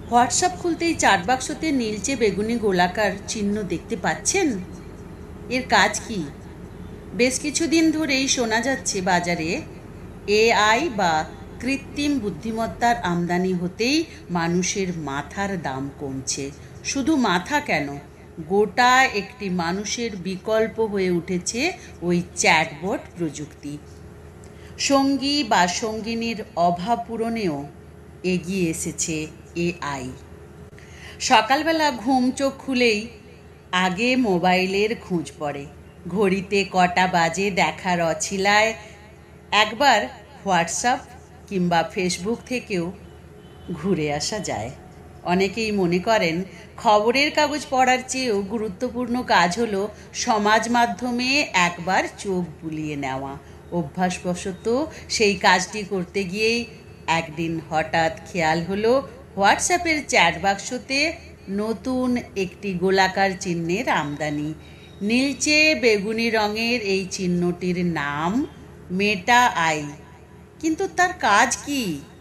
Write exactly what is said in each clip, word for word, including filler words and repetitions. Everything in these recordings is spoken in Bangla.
হোয়াটসঅ্যাপ খুলতেই চাট বাক্সতে নীলচে বেগুনি গোলাকার চিহ্ন দেখতে পাচ্ছেন। এর কাজ কি? বেশ কিছুদিন ধরেই শোনা যাচ্ছে বাজারে এআই বা কৃত্রিম বুদ্ধিমত্তার আমদানি হতেই মানুষের মাথার দাম কমছে। শুধু মাথা কেন, গোটা একটি মানুষের বিকল্প হয়ে উঠেছে ওই চ্যাটবট প্রযুক্তি। সঙ্গী বা সঙ্গিনীর অভাব পূরণেও এগিয়ে এসেছে এআই। সকালবেলা ঘুম চোখ খুলেই আগে মোবাইলের খোঁজ পড়ে। ঘড়িতে কটা বাজে দেখার অছিলায় একবার হোয়াটসঅ্যাপ কিংবা ফেসবুক থেকেও ঘুরে আসা যায়। অনেকেই মনে করেন খবরের কাগজ পড়ার চেয়েও গুরুত্বপূর্ণ কাজ হলো সমাজ মাধ্যমে একবার চোখ বুলিয়ে নেওয়া। অভ্যাসবশত সেই কাজটি করতে গিয়েই একদিন হঠাৎ খেয়াল হলো হোয়াটসঅ্যাপের চ্যাট বাক্সতে নতুন একটি গোলাকার চিহ্নের আমদানি। নীলচে বেগুনি রঙের এই চিহ্নটির নাম মেটা আই। কিন্তু তার কাজ কি?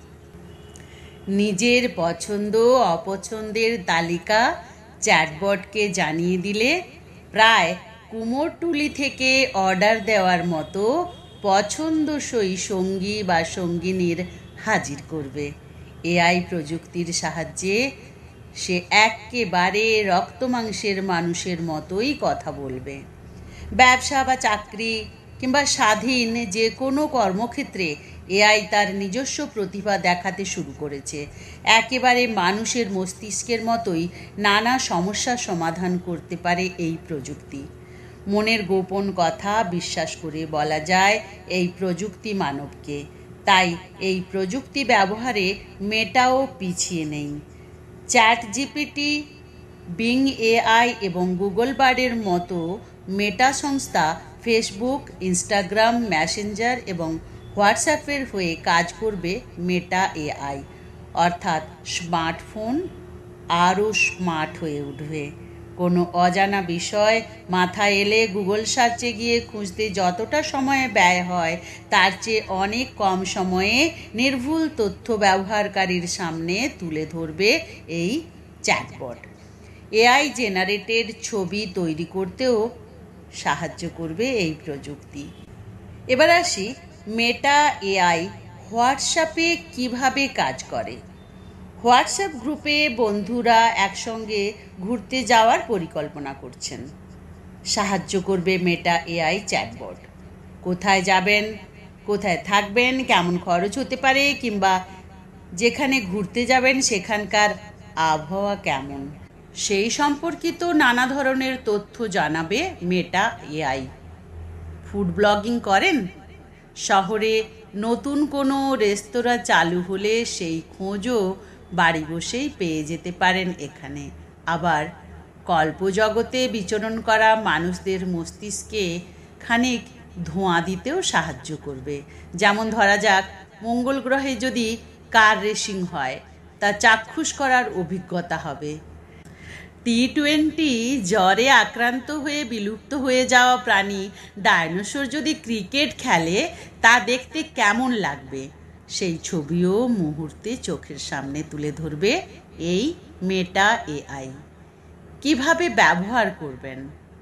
নিজের পছন্দ অপছন্দের তালিকা চ্যাটবটকে জানিয়ে দিলে প্রায় কুমোরটুলি থেকে অর্ডার দেওয়ার মতো পছন্দসই সঙ্গী বা সঙ্গিনীর হাজির করবে। এআই প্রযুক্তির সাহায্যে সে একেবারে রক্তমাংসের মানুষের মতোই কথা বলবে। ব্যবসা বা চাকরি কিংবা স্বাধীন যে কোনো কর্মক্ষেত্রে এআই তার নিজস্ব প্রতিভা দেখাতে শুরু করেছে। একেবারে মানুষের মস্তিষ্কের মতোই নানা সমস্যার সমাধান করতে পারে এই প্রযুক্তি। মনের গোপন কথা বিশ্বাস করে বলা যায় এই প্রযুক্তি মানবকে। তাই এই প্রযুক্তি ব্যবহারে মেটাও পিছিয়ে নেই। চ্যাট জিপিটি, বিং এআই এবং গুগল বার্ডের মতো মেটা সংস্থা ফেসবুক, ইনস্টাগ্রাম, মেসেঞ্জার এবং হোয়াটসঅ্যাপের হয়ে কাজ করবে মেটা এআই। অর্থাৎ স্মার্টফোন আরও স্মার্ট হয়ে উঠবে। কোনো অজানা বিষয় মাথায় এলে গুগল সার্চে গিয়ে খুঁজতে যতটা সময় ব্যয় হয় তার চেয়ে অনেক কম সময়ে নির্ভুল তথ্য ব্যবহারকারীর সামনে তুলে ধরবে এই চ্যাটবট। এআই জেনারেটেড ছবি তৈরি করতেও সাহায্য করবে এই প্রযুক্তি। এবার আসি মেটা এআই হোয়াটসঅ্যাপে কিভাবে কাজ করে। হোয়াটসঅ্যাপ গ্রুপে বন্ধুরা একসঙ্গে ঘুরতে যাওয়ার পরিকল্পনা করছেন। সাহায্য করবে মেটা এআই চ্যাটবট। কোথায় যাবেন, কোথায় থাকবেন, কেমন খরচ হতে পারে কিংবা যেখানে ঘুরতে যাবেন সেখানকার আবহাওয়া কেমন, সেই সম্পর্কিত নানা ধরনের তথ্য জানাবে মেটা এআই। ফুড ব্লগিং করেন? শহরে নতুন কোনো রেস্তোরাঁ চালু হলে সেই খোঁজও বাড়ি বসেই পেয়ে যেতে পারেন এখানে। আবার কল্পজগতে বিচরণ করা মানুষদের মস্তিষ্কে খানিক ধোঁয়া দিতেও সাহায্য করবে। যেমন ধরা যাক মঙ্গল গ্রহে যদি কার রেসিং হয় তা চাক্ষুষ করার অভিজ্ঞতা হবে। টি টোয়েন্টি জ্বরে আক্রান্ত হয়ে বিলুপ্ত হয়ে যাওয়া প্রাণী ডাইনোসর যদি ক্রিকেট খেলে তা দেখতে কেমন লাগবে সেই ছবিও মুহূর্তে চোখের সামনে তুলে ধরবে এই মেটা এআই। কিভাবে ব্যবহার করবেন?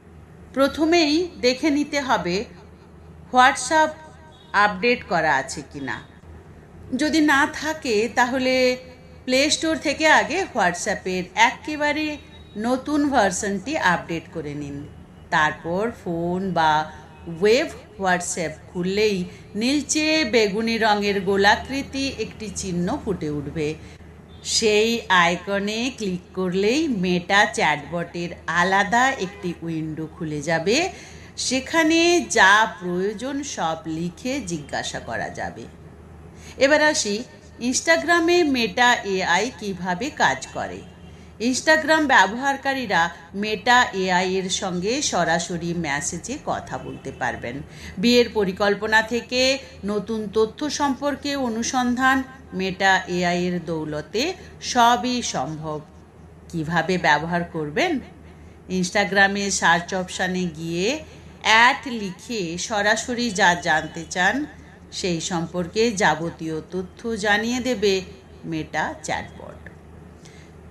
প্রথমেই দেখে নিতে হবে হোয়াটসঅ্যাপ আপডেট করা আছে কিনা। যদি না থাকে তাহলে প্লে স্টোর থেকে আগে হোয়াটসঅ্যাপের একেবারে নতুন ভার্সনটি আপডেট করে নিন। তারপর ফোন বা ওয়েব হোয়াটসঅ্যাপ খুললেই নীলচে বেগুনি রঙের গোলাকৃতি একটি চিহ্ন ফুটে উঠবে। সেই আইকনে ক্লিক করলেই মেটা চ্যাটবটের আলাদা একটি উইন্ডো খুলে যাবে। সেখানে যা প্রয়োজন সব লিখে জিজ্ঞাসা করা যাবে। এবার আসি ইনস্টাগ্রামে মেটা এআই কিভাবে কাজ করে। ইনস্টাগ্রাম ব্যবহারকারীরা মেটা এআই এর সঙ্গে সরাসরি মেসেজে কথা বলতে পারবেন। বিয়ের পরিকল্পনা থেকে নতুন তথ্য সম্পর্কে অনুসন্ধান মেটা এআই এর দৌলতে সবই সম্ভব। কিভাবে ব্যবহার করবেন? ইনস্টাগ্রামে সার্চ অপশানে গিয়ে অ্যাট লিখে সরাসরি যা জানতে চান সেই সম্পর্কে যাবতীয় তথ্য জানিয়ে দেবে মেটা চ্যাটবট।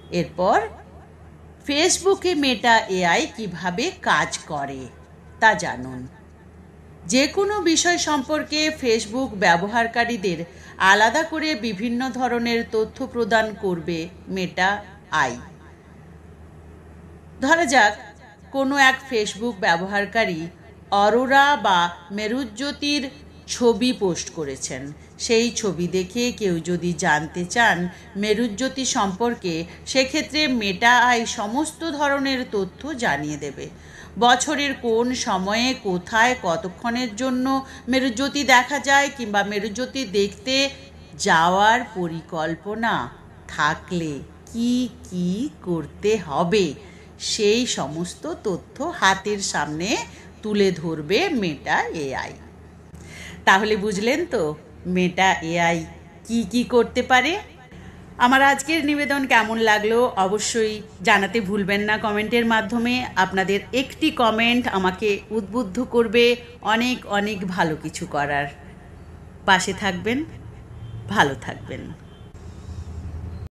এরপর ফেসবুকে মেটা এআই কিভাবে কাজ করে তা জানুন। যে কোনো বিষয় সম্পর্কে ফেসবুক ব্যবহারকারীদের আলাদা করে বিভিন্ন ধরনের তথ্য প্রদান করবে মেটা আই। ধরা যাক কোনো এক ফেসবুক ব্যবহারকারী অরোরা বা মেরুজ্যোতির ছবি পোস্ট করেছেন। সেই ছবি দেখে কেউ যদি জানতে চান মেরুজ্যোতি সম্পর্কে, সেক্ষেত্রে মেটা আই সমস্ত ধরনের তথ্য জানিয়ে দেবে। বছরের কোন সময়ে, কোথায়, কতক্ষণের জন্য মেরুজ্যোতি দেখা যায় কিংবা মেরুজ্যোতি দেখতে যাওয়ার পরিকল্পনা থাকলে কি কি করতে হবে, সেই সমস্ত তথ্য হাতের সামনে তুলে ধরবে মেটা এআই। তাহলে বুঝলেন তো মেটা এআই কি কি করতে পারে? আমার আজকের নিবেদন কেমন লাগলো অবশ্যই জানাতে ভুলবেন না কমেন্টের মাধ্যমে। আপনাদের একটি কমেন্ট আমাকে উদ্বুদ্ধ করবে অনেক অনেক ভালো কিছু করার। পাশে থাকবেন, ভালো থাকবেন।